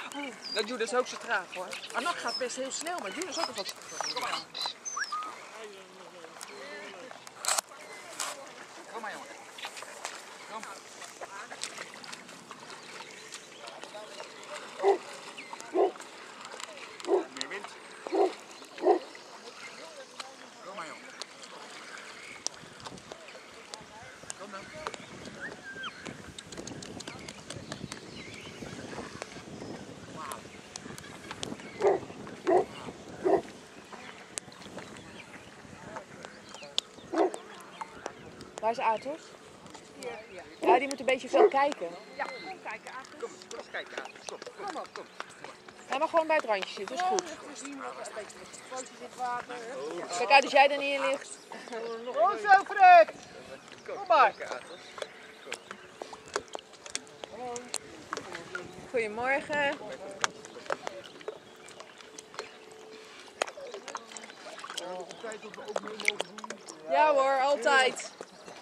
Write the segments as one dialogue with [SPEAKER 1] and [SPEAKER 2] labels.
[SPEAKER 1] Dat Jude is ook zo traag hoor. Anak gaat best heel snel, maar Jude is ook nog wat. Kom maar. Kom maar jongen. Kom. Meer wind. Kom maar jongen. Kom dan. Waar is Atos? Ja, die moet een beetje veel kijken.
[SPEAKER 2] Ja, kom kijken, Atos.
[SPEAKER 1] Kom eens kijken, Atos. Kom.
[SPEAKER 2] Hij
[SPEAKER 1] mag gewoon bij het randje zitten, is goed.
[SPEAKER 2] Water.
[SPEAKER 1] Kijk uit als jij er niet in ligt.
[SPEAKER 2] Kom zo, Fred! Kom maar.
[SPEAKER 1] Goedemorgen. Ja hoor, altijd.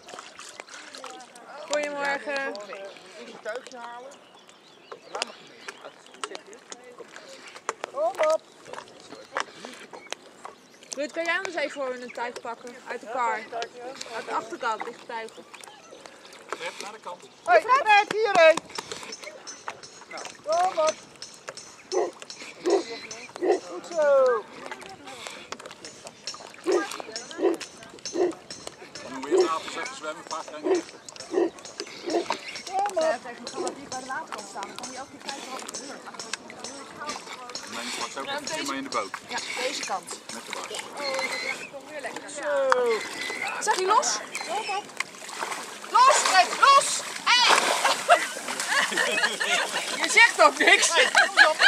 [SPEAKER 1] Goedemorgen.
[SPEAKER 2] Eerst een tuigje halen. Kom op.
[SPEAKER 1] Ruud, kan jij anders even voor een tuig pakken? Uit de kar. Uit de achterkant ligt tuigen.
[SPEAKER 3] Fred, naar de kant.
[SPEAKER 2] Hé, Fred, hierheen. Kom op. Goed zo.
[SPEAKER 3] Dan doen we eerst avond even zwemmen, een paar kleine lichten.
[SPEAKER 2] Kom op.
[SPEAKER 1] Die bij de waterkant staan, dan kan hij ook niet kijken wat er gebeurt.
[SPEAKER 3] Dan neem je straks ook even mee in de boot.
[SPEAKER 1] Ja, deze kant.
[SPEAKER 3] Met de was.
[SPEAKER 1] Dat komt weer lekker.
[SPEAKER 2] Zo.
[SPEAKER 1] Zeg je los? Los, Fred, los! Hey! Je zegt ook niks.